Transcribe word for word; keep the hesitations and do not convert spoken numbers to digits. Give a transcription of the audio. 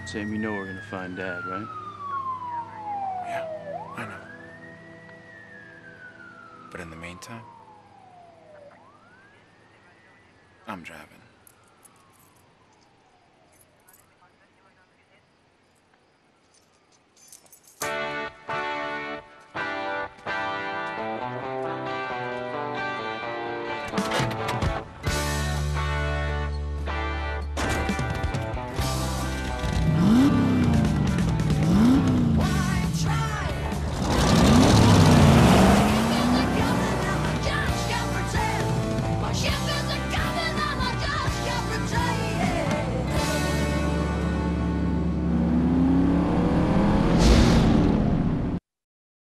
Sam, you know we're gonna find Dad, right? Yeah, I know. But in the meantime, I'm driving.